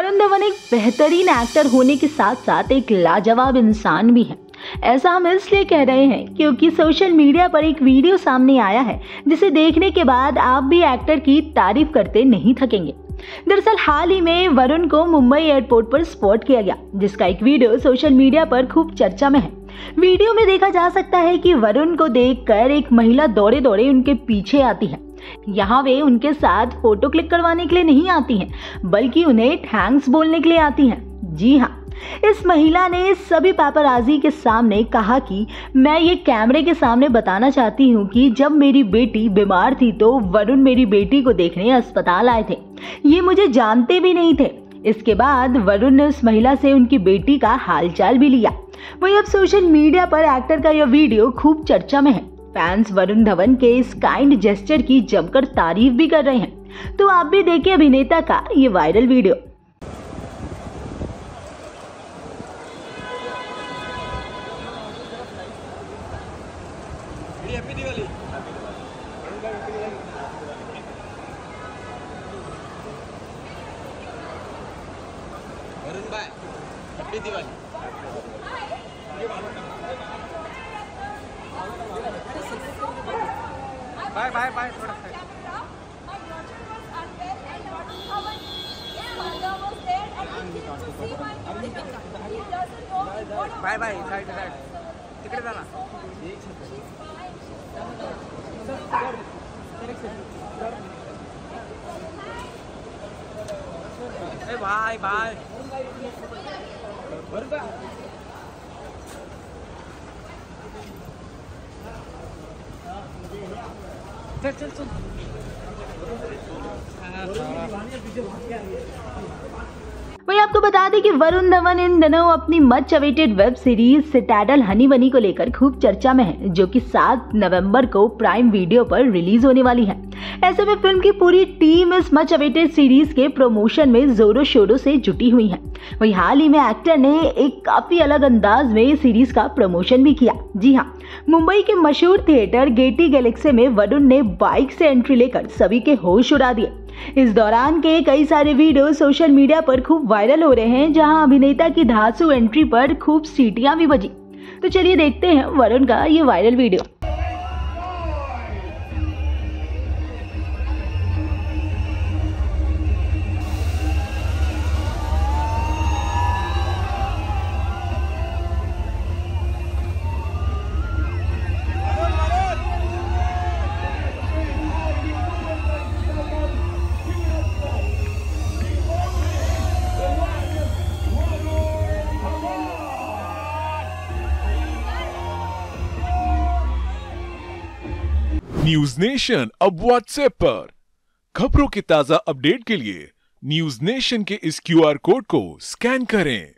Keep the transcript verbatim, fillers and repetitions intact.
वरुण धवन एक बेहतरीन एक्टर होने के साथ साथ एक लाजवाब इंसान भी है। ऐसा हम इसलिए कह रहे हैं क्योंकि सोशल मीडिया पर एक वीडियो सामने आया है जिसे देखने के बाद आप भी एक्टर की तारीफ करते नहीं थकेंगे। दरअसल हाल ही में वरुण को मुंबई एयरपोर्ट पर स्पॉट किया गया, जिसका एक वीडियो सोशल मीडिया पर खूब चर्चा में है। वीडियो में देखा जा सकता है कि वरुण को देखकर एक महिला दौड़े दौड़े उनके पीछे आती है। यहाँ वे उनके साथ फोटो क्लिक करवाने के लिए नहीं आती हैं, बल्कि उन्हें थैंक्स बोलने के लिए आती हैं। जी हाँ, इस महिला ने सभी पापराजी के सामने कहा कि मैं ये कैमरे के सामने बताना चाहती हूँ कि जब मेरी बेटी बीमार थी तो वरुण मेरी बेटी को देखने अस्पताल आए थे। ये मुझे जानते भी नहीं थे। इसके बाद वरुण ने उस महिला से उनकी बेटी का हालचाल भी लिया। वहीं अब सोशल मीडिया पर एक्टर का यह वीडियो खूब चर्चा में है। फैंस वरुण धवन के इस काइंड जेस्चर की जमकर तारीफ भी कर रहे हैं। तो आप भी देखिए अभिनेता का ये viral video. Happy Diwali. Varun भाई happy Diwali. Bye bye bye थोड़ा बाय बाय साइड साइड तिकडे जा ना। ए भाई भाई वरुण भाई चल चल चल। वही आपको बता दें कि वरुण धवन इन दिनों अपनी much awaited web series Citadel Honey Bunny को लेकर खूब चर्चा में है, जो कि सात नवंबर को प्राइम वीडियो पर रिलीज होने वाली है। ऐसे में फिल्म की पूरी टीम इस मच अवेटेड सीरीज के प्रमोशन में जोरों शोरों से जुटी हुई है। वही हाल ही में एक्टर ने एक काफी अलग अंदाज में सीरीज का प्रमोशन भी किया। जी हाँ, मुंबई के मशहूर थिएटर गेटी गैलेक्सी में वरुण ने बाइक से एंट्री लेकर सभी के होश उड़ा दिए। इस दौरान के कई सारे वीडियो सोशल मीडिया पर खूब वायरल हो रहे हैं, जहां अभिनेता की धांसू एंट्री पर खूब सीटियां भी बजी। तो चलिए देखते हैं वरुण का ये वायरल वीडियो। न्यूज नेशन अब व्हाट्सएप पर। खबरों के ताजा अपडेट के लिए न्यूज नेशन के इस क्यूआर कोड को स्कैन करें।